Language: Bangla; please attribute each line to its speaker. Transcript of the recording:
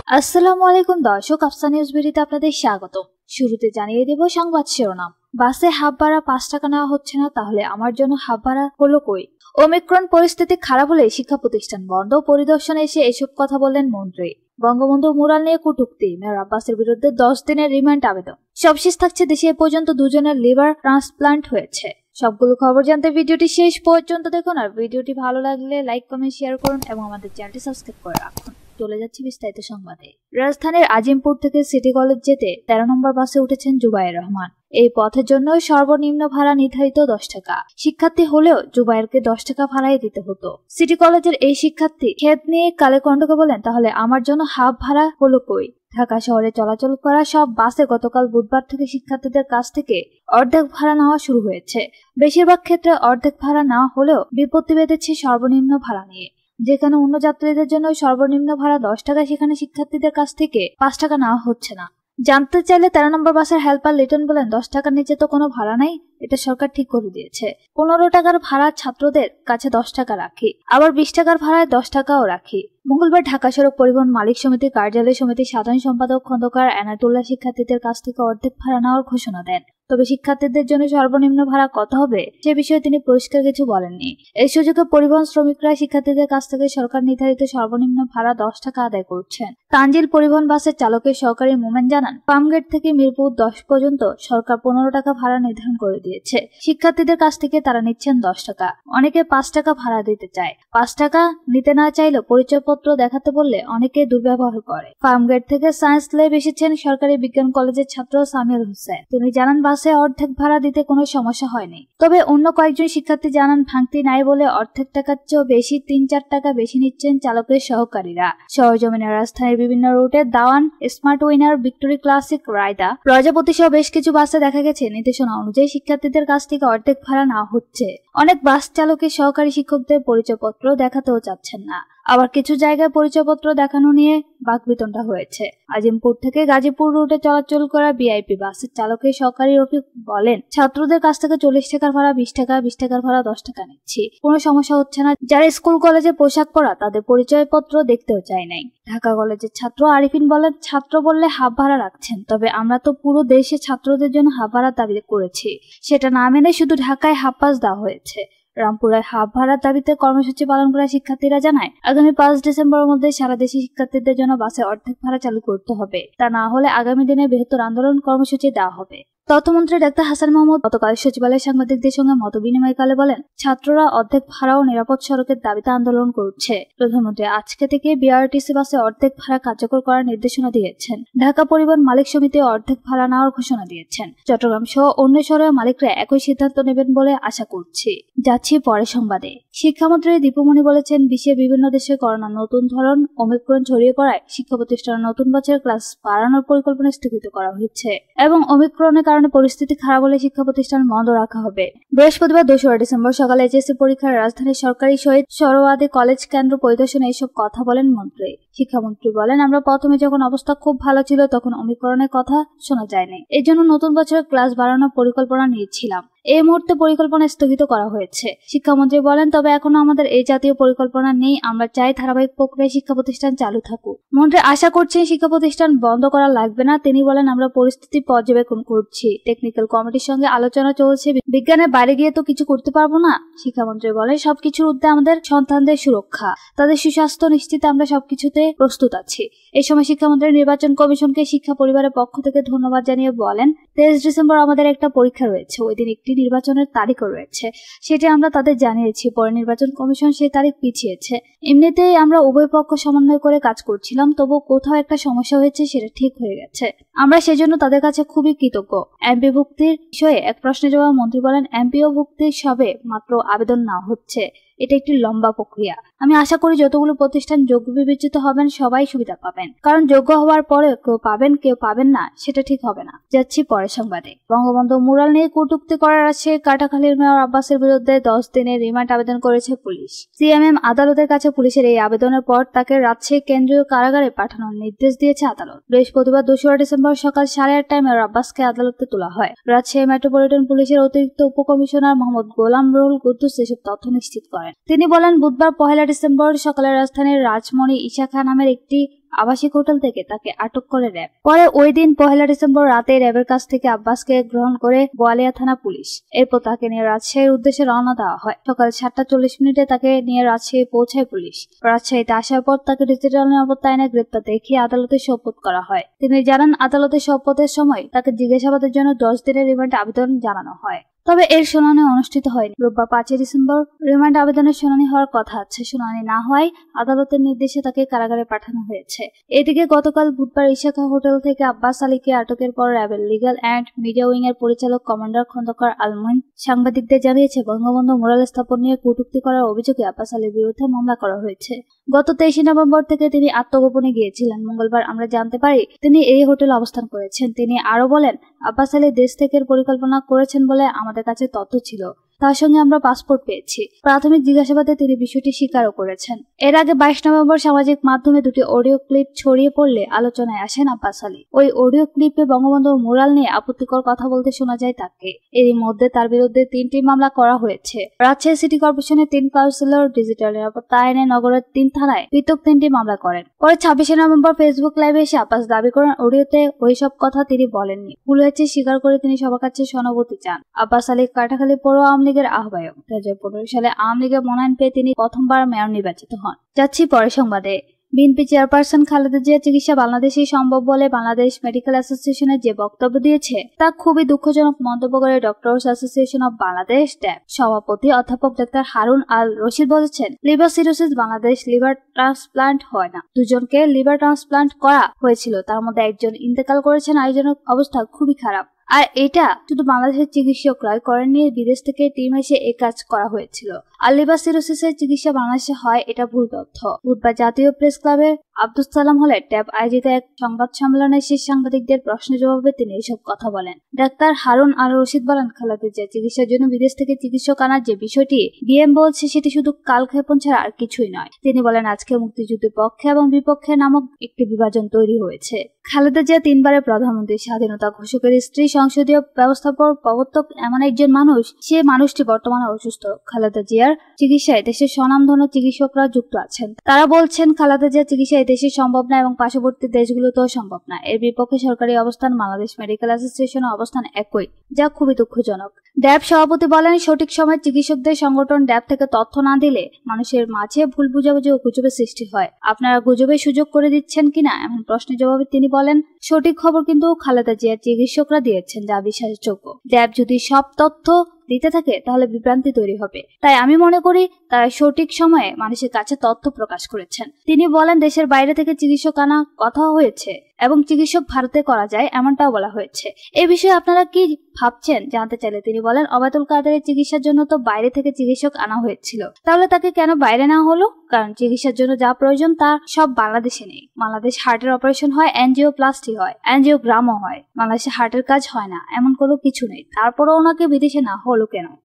Speaker 1: আসসালামু আলাইকুম দর্শক, আফসা নিউজ ভিডিওতে আপনাদের স্বাগত। শুরুতে জানিয়ে দেব সংবাদ শিরোনাম। বাসে হাফ ভাড়া 5 টাকা নেওয়া হচ্ছে না, তাহলে আমার জন্য হাফ ভাড়া হলো কই? ওমিক্রন পরিস্থিতি খারাপ হলে শিক্ষা প্রতিষ্ঠান বন্ধ, পরিদর্শনে এসে এসব কথা বললেন মন্ত্রী। বঙ্গবন্ধু মুরাল নিয়ে কটূক্তি, মেয়র আব্বাসের বিরুদ্ধে 10 দিনের রিমান্ড আবেদন। সবশেষ থাকছে, দেশে এ পর্যন্ত 2 জনের লিভার ট্রান্সপ্লান্ট হয়েছে। সবগুলো খবর জানতে ভিডিওটি শেষ পর্যন্ত দেখুন, আর ভিডিওটি ভালো লাগলে লাইক কমেন্ট শেয়ার করুন এবং আমাদের চ্যানেলটি সাবস্ক্রাইব করে রাখুন। চলে যাচ্ছে বিস্তারিত সংবাদে। রাজধানীর আজিমপুর থেকে সিটি কলেজ যেতে 13 নম্বর বাসে উঠেছেন জুবায়ের রহমান। এই পথের জন্য সর্বনিম্ন ভাড়া নির্ধারিত 10 টাকা। শিক্ষার্থী হলেও জুবায়েরকে 10 টাকা ভাড়াই দিতে হতো। সিটি কলেজের এই শিক্ষার্থী ক্ষেত নিয়ে কালেকণ্ঠকে বলেন, তাহলে আমার জন্য হাফ ভাড়া হলো কই? ঢাকা শহরে চলাচল করা সব বাসে গতকাল বুধবার থেকে শিক্ষার্থীদের কাছ থেকে অর্ধেক ভাড়া নেওয়া শুরু হয়েছে। বেশিরভাগ ক্ষেত্রে অর্ধেক ভাড়া নেওয়া হলেও বিপত্তি বেঁধেছে সর্বনিম্ন ভাড়া নিয়ে। যেখানে অন্য যাত্রীদের জন্য সর্বনিম্ন ভাড়া 10 টাকা, সেখানে শিক্ষার্থীদের কাছ থেকে 5 টাকা নেওয়া হচ্ছে না। জানতে চাইলে 13 নম্বর বাসের হেল্পার লিটন বলেন, 10 টাকার নিচে তো কোনো ভাড়া নাই, এটা সরকার ঠিক করে দিয়েছে। 15 টাকার ভাড়া ছাত্রদের কাছে 10 টাকা রাখি, আবার 20 টাকার ভাড়ায় 10 টাকাও রাখি। মঙ্গলবার ঢাকা সড়ক পরিবহন মালিক সমিতির কার্যালয় সমিতির সাধারণ সম্পাদক খন্দকার এনায়েতুল্লাহ শিক্ষার্থীদের কাছ থেকে অর্ধেক ভাড়া নেওয়ার ঘোষণা দেন। তবে শিক্ষার্থীদের জন্য সর্বনিম্ন ভাড়া কত হবে সে বিষয়ে তিনি পরিষ্কার কিছু বলেননি। এই সুযোগে পরিবহন শ্রমিকরা শিক্ষার্থীদের কাছ থেকে সরকার নির্ধারিত সর্বনিম্ন ভাড়া 10 টাকা আদায় করছেন। তানজিল পরিবহন বাসের চালকের সহকারী মোমেন জানান, পামগেট থেকে মিরপুর 10 পর্যন্ত সরকার 15 টাকা ভাড়া নির্ধারণ করে দিয়েছে। শিক্ষার্থীদের কাছ থেকে তারা নিচ্ছেন 10 টাকা। অনেকে 5 টাকা ভাড়া দিতে চায়। 5 টাকা নিতে না চাইলেও পরিচয়পত্র দেখাতে বললে অনেকে দুর্ব্যবহার করে। ফার্মগেট থেকে সায়েন্স ল্যাব এসেছেন সরকারি বিজ্ঞান কলেজের ছাত্র সামিউল হোসেন। তিনি জানান, বাসে অর্ধেক ভাড়া দিতে কোনো সমস্যা হয়নি। তবে অন্য কয়েকজন শিক্ষার্থী জানান, ভাঙতি নাই বলে অর্ধেক টাকার চেয়েও বেশি 3-4 টাকা বেশি নিচ্ছেন চালকের সহকারীরা। সরজমিনে রাজধানীর বিভিন্ন রুটে Dawan, smart winner, victory classic, Raida, Projapoti সহ বেশ কিছু বাসে দেখা গেছে নির্দেশনা অনুযায়ী শিক্ষার্থীদের কাছ থেকে অর্ধেক ভাড়া নেওয়া হচ্ছে। অনেক বাস চালকের সহকারী শিক্ষকদের পরিচয়পত্র দেখাতেও চাচ্ছেন না। আবার কিছু জায়গায় পরিচয়পত্র দেখানো নিয়ে বাকবিতণ্ডা হয়েছে। আজিমপুর থেকে গাজীপুর রুটে চলাচল করা ভিআইপি বাসের চালকের সহকারী রফিক বলেন, ছাত্রদের কাছ থেকে 40 টাকার ভাড়া 20 টাকা, 20 টাকার ভাড়া 10 টাকা নিচ্ছি। কোনো সমস্যা হচ্ছে না। যারা স্কুল কলেজে পোশাক পরা তাদের পরিচয়পত্র দেখতেও চাই নাই। ঢাকা কলেজের ছাত্র আরিফিন বলেন, ছাত্র বললে হাফ ভাড়া রাখছেন, তবে আমরা তো পুরো দেশে ছাত্রদের জন্য হাফ ভাড়া দাবি করেছি, সেটা না মেনে শুধু ঢাকায় হাফ পাস দেওয়া হয়েছে। রামপুরায় হাফ ভাড়ার দাবিতে কর্মসূচি পালন করা শিক্ষার্থীরা জানায়, আগামী 5 ডিসেম্বরের মধ্যে সারা দেশে শিক্ষার্থীদের জন্য বাসে অর্ধেক ভাড়া চালু করতে হবে। তা না হলে আগামী দিনে বৃহত্তর আন্দোলন কর্মসূচি দেওয়া হবে। তথ্যমন্ত্রী ডাক্তার হাসান মাহমুদ গতকাল সচিবালয়ে সাংবাদিকদের সঙ্গে মতবিনিময়কালে বলেন, ছাত্ররা অর্ধেক ভাড়া ও নিরাপদ সড়কের দাবিতে আন্দোলন করছে। প্রধানমন্ত্রী আজকে থেকে বিআরটিসি বাসে অর্ধেক ভাড়া কার্যকর করার নির্দেশনা দিয়েছেন। ঢাকা পরিবহন মালিক সমিতি অর্ধেক ভাড়া নেওয়ার ঘোষণা দিয়েছেন। চট্টগ্রাম সহ অন্য শহরের মালিকরা একই সিদ্ধান্ত নেবেন বলে আশা করছি। যাচ্ছি পরের সংবাদে। শিক্ষামন্ত্রী দীপুমণি বলেছেন, বিশ্বের বিভিন্ন দেশে করোনার নতুন ধরন ওমিক্রন ছড়িয়ে পড়ায় শিক্ষা প্রতিষ্ঠানের নতুন বছরের ক্লাস বাড়ানোর পরিকল্পনা স্থগিত করা হয়েছে এবং ওমিক্রনের কারণে পরিস্থিতি খারাপ হলে শিক্ষা প্রতিষ্ঠান বন্ধ রাখা হবে। বৃহস্পতিবার 2 ডিসেম্বর সকালে এইচএসসি পরীক্ষার রাজধানীর সরকারি শহীদ সরোয়ার্দী কলেজ কেন্দ্র পরিদর্শনে এসব কথা বলেন মন্ত্রী। শিক্ষামন্ত্রী বলেন, আমরা প্রথমে যখন অবস্থা খুব ভালো ছিল তখন ওমিক্রনের কথা শোনা যায়নি, এই জন্য নতুন বছরের ক্লাস বাড়ানোর পরিকল্পনা নিয়েছিলাম। এই মুহূর্তে পরিকল্পনা স্থগিত করা হয়েছে। শিক্ষামন্ত্রী বলেন, তবে এখনো আমাদের এই জাতীয় পরিকল্পনা নেই। আমরা চাই ধারাবাহিক প্রক্রিয়ায় শিক্ষা প্রতিষ্ঠান চালু থাকুক। মন্ত্রী আশা করছেন শিক্ষা প্রতিষ্ঠান বন্ধ করা লাগবে না। তিনি বলেন, আমরা পরিস্থিতি পর্যবেক্ষণ করছি, টেকনিক্যাল কমিটির সঙ্গে আলোচনা চলছে, বিজ্ঞানের বাইরে গিয়ে তো কিছু করতে পারবো না। শিক্ষামন্ত্রী বলেন, সবকিছুর ঊর্ধ্বে আমাদের সন্তানদের সুরক্ষা, তাদের সুস্বাস্থ্য নিশ্চিতে আমরা সবকিছুতে প্রস্তুত আছি। এই সময় শিক্ষামন্ত্রী নির্বাচন কমিশনকে শিক্ষা পরিবারের পক্ষ থেকে ধন্যবাদ জানিয়ে বলেন, 23 ডিসেম্বর আমাদের একটা পরীক্ষা রয়েছে, ওই দিন একটি নির্বাচনের তারিখও রয়েছে, সেটি আমরা তাদের জানিয়েছি। পরে নির্বাচন কমিশন সেই তারিখ পিছিয়েছে। এমনিতেই আমরা উভয় পক্ষ সমন্বয় করে কাজ করছিলাম, তবু কোথাও একটা সমস্যা হয়েছে, সেটা ঠিক হয়ে গেছে। আমরা সেজন্য তাদের কাছে খুবই কৃতজ্ঞ। এমপি ভুক্তির বিষয়ে এক প্রশ্নের জবাবে মন্ত্রী বলেন, এমপিও ভুক্তির সবে মাত্র আবেদন না হচ্ছে, এটা একটি লম্বা প্রক্রিয়া। আমি আশা করি যতগুলো প্রতিষ্ঠান যোগ্য বিবেচিত হবেন সবাই সুবিধা পাবেন, কারণ যোগ্য হওয়ার পরে কেউ পাবেন কেউ পাবেন না, সেটা ঠিক হবে না। যাচ্ছি পরের সংবাদে। বঙ্গবন্ধু মুরাল নিয়ে কটূক্তি করার আছে কাটাখালীর মেয়র আব্বাসের বিরুদ্ধে 10 দিনের রিমান্ড আবেদন করেছে পুলিশ। সিএমএম আদালতের কাছে পুলিশের এই আবেদনের পর তাকে রাজশাহী কেন্দ্রীয় কারাগারে পাঠানোর নির্দেশ দিয়েছে আদালত। বৃহস্পতিবার 2 ডিসেম্বর সকাল 8:30টায় মেয়র আব্বাসকে আদালতে তোলা হয়। রাজশাহী মেট্রোপলিটন পুলিশের অতিরিক্ত উপকমিশনার মোহাম্মদ গোলাম রুহুল কুদ্দুস এসব তথ্য নিশ্চিত করেন। তিনি বলেন, বুধবার 1 ডিসেম্বর সকালে রাজধানীর রাজমণি ঈশা খান নামের একটি আবাসিক হোটেল থেকে তাকে আটক করে র্যাব। পরে ওই দিন 1 ডিসেম্বর রাতে র্যাবের কাছ থেকে আব্বাসকে গ্রহণ করে বোয়ালিয়া থানা পুলিশ। এরপর তাকে নিয়ে রাজশাহীর উদ্দেশ্যে রওনা দেওয়া হয়। সকাল 7:40 তাকে নিয়ে রাজশাহী পৌঁছায় পুলিশ। রাজশাহীতে আসার পর তাকে ডিজিটাল নিরাপত্তা আইনে গ্রেপ্তার দেখিয়ে আদালতে সোপর্দ করা হয়। তিনি জানান, আদালতে সোপর্দের সময় তাকে জিজ্ঞাসাবাদের জন্য 10 দিনের রিমান্ড আবেদন জানানো হয়। তবে এর শুনানি অনুষ্ঠিত হয়নি। রোববার 5 ডিসেম্বর রিমান্ড আবেদনের শুনানি হওয়ার কথা আছে। শুনানি না হওয়ায় আদালতের নির্দেশে তাকে কারাগারে পাঠানো হয়েছে। এদিকে গতকাল বুধবার ইশাখা হোটেল থেকে আব্বাস আলীকে আটকের পর র্যাবের লিগ্যাল অ্যান্ড মিডিয়া উইং এর পরিচালক কমান্ডার খন্দকার আলমুইন সাংবাদিকদের জানিয়েছে, বঙ্গবন্ধু মুরাল স্থাপন নিয়ে কটূক্তি করার অভিযোগে আব্বাস আলীর বিরুদ্ধে মামলা করা হয়েছে। গত 23 নভেম্বর থেকে তিনি আত্মগোপনে গিয়েছিলেন। মঙ্গলবার আমরা জানতে পারি তিনি এই হোটেলে অবস্থান করেছেন। তিনি আরো বলেন, আব্বাস আলী দেশ থেকে পরিকল্পনা করেছেন বলে আমাদের কাছে তথ্য ছিল। তার সঙ্গে আমরা পাসপোর্ট পেয়েছি। প্রাথমিক জিজ্ঞাসাবাদে তিনি বিষয়টি স্বীকারও করেছেন। এর আগে 22 নভেম্বর সামাজিক মাধ্যমে দুটি অডিও ক্লিপ ছড়িয়ে পড়লে আলোচনায় আসেন আব্বাস আলী। ওই অডিও ক্লিপে বঙ্গবন্ধুর মুরাল নিয়ে আপত্তিকর কথা বলতে শোনা যায় তাকে। এরই মধ্যে তার বিরুদ্ধে 3টি মামলা করা হয়েছে। রাজশাহী সিটি কর্পোরেশনের 3 কাউন্সিলর ডিজিটাল নিরাপত্তা আইনে নগরের 3 থানায় পৃথক 3টি মামলা করেন। পরে 26 নভেম্বর ফেসবুক লাইভে এসে আব্বাস দাবি করেন অডিওতে ওইসব কথা তিনি বলেননি। ভুল হয়েছে স্বীকার করে তিনি সবার কাছে সহানুভূতি চান। আব্বাস আলী কাটাখালী পৌর আওয়ামী লীগের আহ্বায়ক। 2015 সালে আওয়ামী লীগের মনোনয়ন পেয়ে তিনি প্রথমবার মেয়র নির্বাচিত হন। যাচ্ছি পরে সংবাদে। বিএনপি চেয়ারপারসন খালেদা জিয়ার চিকিৎসা বাংলাদেশেই সম্ভব বলে বাংলাদেশ মেডিকেল অ্যাসোসিয়েশনের যে বক্তব্য দিয়েছে তা খুবই দুঃখজনক মন্তব্য করে doctors association of Bangladesh DAB সভাপতি অধ্যাপক ডাক্তার হারুন আল রশিদ বলেছেন, liver cirrhosis Bangladesh liver transplant হয় না। দুজনকে লিভার ট্রান্সপ্লান্ট করা হয়েছিল, তার মধ্যে একজন ইন্তেকাল করেছেন, আরেকজনের অবস্থা খুবই খারাপ। আর এটা শুধু বাংলাদেশের চিকিৎসকরাই করেননি, বিদেশ থেকে টিম এসে এই কাজ করা হয়েছিল। আর লিভার সিরোসিসের চিকিৎসা বাংলাদেশে হয় এটা ভুল তথ্য। বুধবার জাতীয় প্রেস ক্লাবের আব্দুস সালাম হলে ট্যাব আয়োজিত এক সংবাদ সম্মেলনে শেষ সাংবাদিকদের প্রশ্নের জবাবে তিনি এসব কথা বলেন। ডাক্তার হারুন আল রশিদ বলেন, খালেদা জিয়ার চিকিৎসার জন্য বিদেশ থেকে চিকিৎসক আনার যে বিষয়টি বিএম বলছে সেটি শুধু কালক্ষেপণ ছাড়া আর কিছুই নয়। তিনি বলেন, আজকে মুক্তিযুদ্ধের পক্ষে এবং বিপক্ষে নামক একটি বিভাজন তৈরি হয়েছে। খালেদা জিয়া 3 বারের প্রধানমন্ত্রী, স্বাধীনতা ঘোষকের স্ত্রী, সংসদীয় ব্যবস্থাপক প্রবর্তক এমন একজন মানুষ। সে মানুষটি বর্তমানে অসুস্থ। খালেদা জিয়ার চিকিৎসায় দেশের স্বনামধন্য চিকিৎসকরা যুক্ত আছেন। তারা বলছেন খালেদা জিয়ার চিকিৎসায় দেশে সম্ভব না এবং পার্শ্ববর্তী দেশগুলোতেও সম্ভব না। এর বিপক্ষে সরকারি অবস্থান, বাংলাদেশ মেডিকেল অ্যাসোসিয়েশনের অবস্থান একই, যা খুবই দুঃখজনক। ড্যাব সভাপতি বলেন, সঠিক সময় চিকিৎসকদের সংগঠন ড্যাব থেকে তথ্য না দিলে মানুষের মাঝে ভুল বুঝাবুঝি ও গুজবের সৃষ্টি হয়। আপনারা গুজবের সুযোগ করে দিচ্ছেন কিনা এমন প্রশ্নের জবাবে তিনি বলেন, সঠিক খবর কিন্তু খালেদা জিয়ার চিকিৎসকরা দিয়েছেন, যা বিশ্বাসযোগ্য। ড্যাব যদি সব তথ্য দিতে থাকে তাহলে বিভ্রান্তি তৈরি হবে। তাই আমি মনে করি তারা সঠিক সময়ে মানুষের কাছে তথ্য প্রকাশ করেছেন। তিনি বলেন, দেশের বাইরে থেকে চিকিৎসক আনা কথা হয়েছে এবং চিকিৎসক ভারতে করা যায় এমনটাও বলা হয়েছে। এই বিষয়ে আপনারা কি ভাবছেন জানতে চাইলে তিনি বলেন, ওবায়দুল কাদেরের চিকিৎসার জন্য তো বাইরে থেকে চিকিৎসক আনা হয়েছিল, তাহলে তাকে কেন বাইরে নেওয়া হলো? কারণ চিকিৎসার জন্য যা প্রয়োজন তা সব বাংলাদেশে নেই। বাংলাদেশ হার্টের অপারেশন হয়, এনজিওপ্লাস্টি হয়, এনজিওগ্রামও হয়। বাংলাদেশে হার্টের কাজ হয় না এমন কোনো কিছু নেই। তারপরও ওনাকে বিদেশে না হলো কেন?